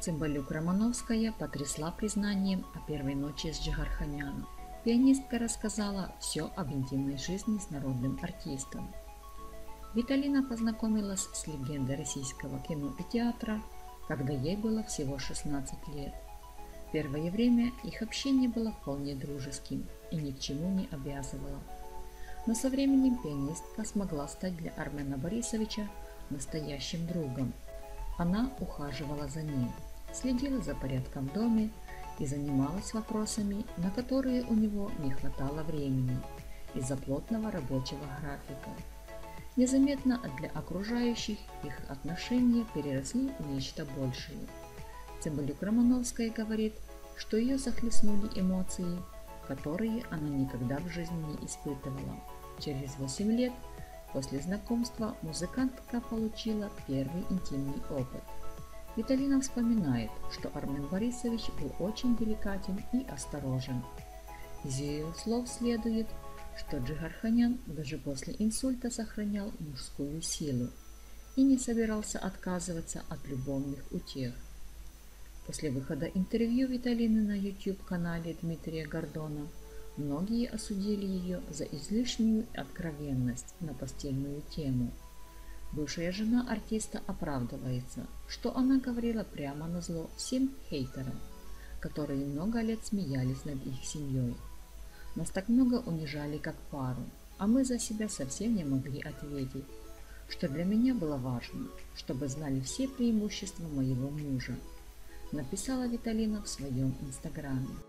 Цымбалюк Романовская потрясла признанием о первой ночи с Джигарханяном. Пианистка рассказала все об интимной жизни с народным артистом. Виталина познакомилась с легендой российского кино и театра, когда ей было всего 16 лет. Первое время их общение было вполне дружеским и ни к чему не обязывало. Но со временем пианистка смогла стать для Армена Борисовича настоящим другом. Она ухаживала за ним, следила за порядком в доме и занималась вопросами, на которые у него не хватало времени из-за плотного рабочего графика. Незаметно для окружающих их отношения переросли в нечто большее. Цымбалюк Романовская говорит, что ее захлестнули эмоции, которые она никогда в жизни не испытывала. Через 8 лет после знакомства музыкантка получила первый интимный опыт. Виталина вспоминает, что Армен Борисович был очень деликатен и осторожен. Из ее слов следует, что Джигарханян даже после инсульта сохранял мужскую силу и не собирался отказываться от любовных утех. После выхода интервью Виталины на YouTube-канале Дмитрия Гордона многие осудили ее за излишнюю откровенность на постельную тему. Бывшая жена артиста оправдывается, что она говорила прямо назло всем хейтерам, которые много лет смеялись над их семьей. Нас так много унижали как пару, а мы за себя совсем не могли ответить, что для меня было важно, чтобы знали все преимущества моего мужа, написала Виталина в своем инстаграме.